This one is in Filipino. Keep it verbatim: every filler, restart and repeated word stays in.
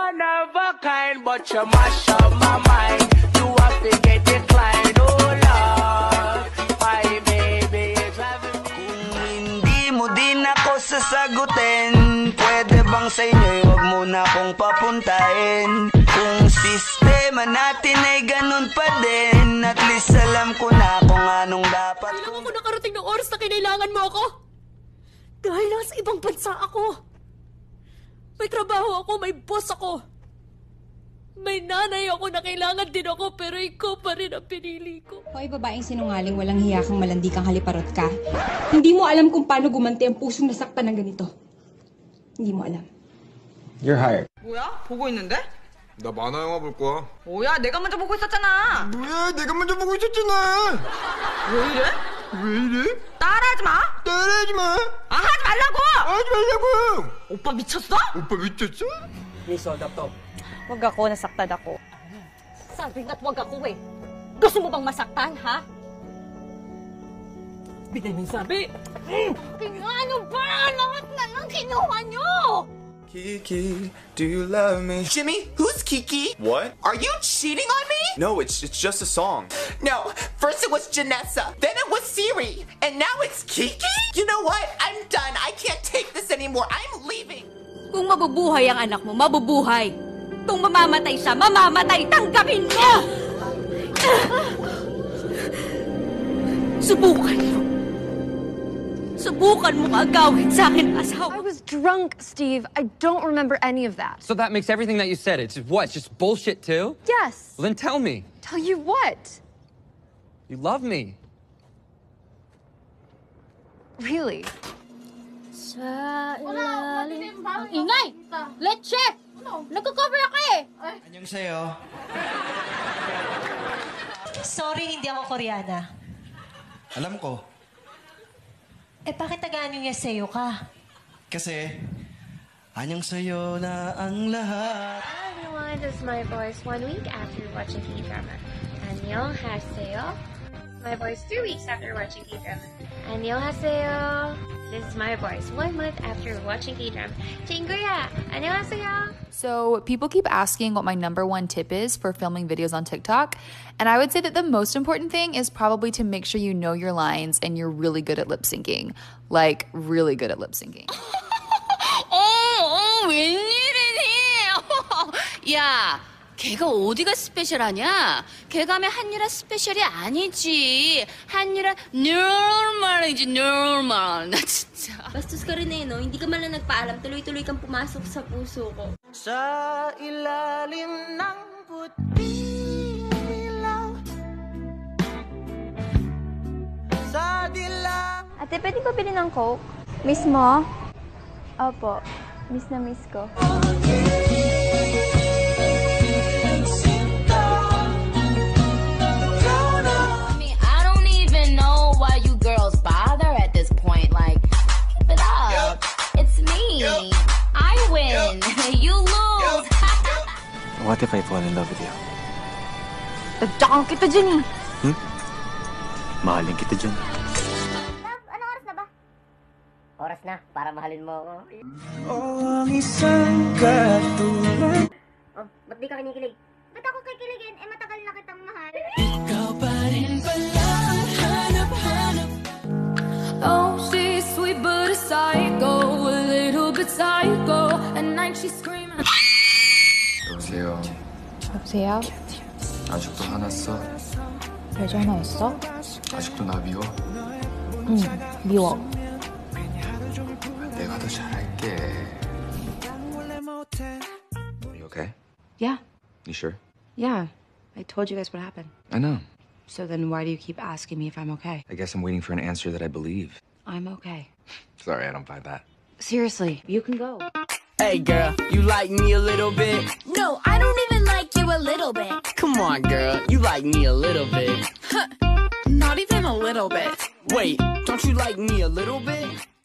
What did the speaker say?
one of a kind, but you mash up my mind. You have to get declined, oh Lord. My baby is driving me. Kung hindi mo din ako sasagutin, pwede bang sa inyo huwag mo na akong papuntahin? Kung sistema natin ay ganun pa din, at least alam ko na kung anong dapat. Kailangan ko nakarating ng oras na kinailangan mo ako. Dahil nasa ibang bansa ako. May trabaho ako, may boss ako. May nanay ako na kailangan din ako, pero ikaw pa rin ang pinili ko. Hoy, babaeng sinungaling, walang hiya kang malandi kang haliparot ka. Hindi mo alam kung paano gumanti ang pusong nasaktan ng ganito. Hindi mo alam. You're hired. 뭐야? 보고 있는데? 나 만화 영화 볼 거야. 뭐야? 내가 먼저 보고 있었잖아. 뭐야? 내가 먼저 보고 있었잖아. 왜 이래? 왜 이래? 따라하지 마. 따라하지 마. 아, 하지 말라고. 하지 말라고. 오빠 미쳤어? 오빠 미쳤어? Miso, laptop. Wag ako, nasaktan ako. Sabi nga't wag ako eh. Gusto mo bang masaktan, ha? Bigay mo yung sabi. Ano ba? Lahat na lang kinuha nyo! Kiki, do you love me? Jimmy, who's Kiki? What? Are you cheating on me? No, it's it's just a song. No, first it was Janessa, then it was Siri, and now it's Kiki? You know what? I'm done. I can't take this anymore. I'm leaving. Kung mabubuhay ang anak mo, mabubuhay. Kung mamamatay siya, mamamatay. Tanggapin mo! Subukan mo. Subukan mo agawin sa akin, asawa. I was drunk, Steve. I don't remember any of that. So that makes everything that you said, it's what, just bullshit too? Yes. Well, then tell me. Tell you what? You love me. Really? Sa ilalim ang ingay! Leche! Nagko-cover ako eh! Anyong sa'yo? Sorry, hindi ako Koreana. Alam ko. Eh, bakit taga-anyong yaseyo ka? Kasi, anyong sa'yo na ang lahat. Hi everyone, this is my voice one week after watching K-drama. 안녕하세요. My voice two weeks after watching K-drama. 안녕하세요. This is my voice one month after watching K-drama. 친구야, 안녕하세요. So people keep asking what my number one tip is for filming videos on TikTok. And I would say that the most important thing is probably to make sure you know your lines and you're really good at lip syncing. Like, really good at lip syncing. 어, 어, 웬일이니? 야, 걔가 어디가 스페셜하냐? 걔가면 한유라 스페셜이 아니지. 한유라 normal이지, normal. 나 진짜. Bastos ka rin eh, no? Hindi ka man lang nagpaalam. Tuloy-tuloy kang pumasok sa puso ko. Sa ilalim ng puting ilaw, sa dilaw. Ate, pwede ko bilhin ng Coke? Miss mo? Opo. Miss na miss ko. I win. You lose. What if I fall in love with you? Tadyakan kita dyan eh. Hmm? Mahalin kita dyan. Love, ano oras na ba? Oras na, para mahalin mo ako. Oh, ang isang katulad. Oh, ba't di ka kinikilig? Ba't ako kikiligin? Eh, matagal na kitang mahal. Ikaw pa rin pala ang hanap-hanap. Oh, she's sweet but a psycho, a little bit psycho. At night she's screaming. 여보세요. 여보세요? 아직도 화났어? 왜 전화했어? 아직도 나 미워? 응, 미워. 내가 더 잘할게. You okay? Yeah. You sure? Yeah. I told you guys what happened. I know. So then why do you keep asking me if I'm okay? I guess I'm waiting for an answer that I believe. I'm okay. Sorry, I don't buy that. Seriously, you can go. Hey girl, you like me a little bit? No, I don't even like you a little bit. Come on girl, you like me a little bit. Not even a little bit. Wait, don't you like me a little bit?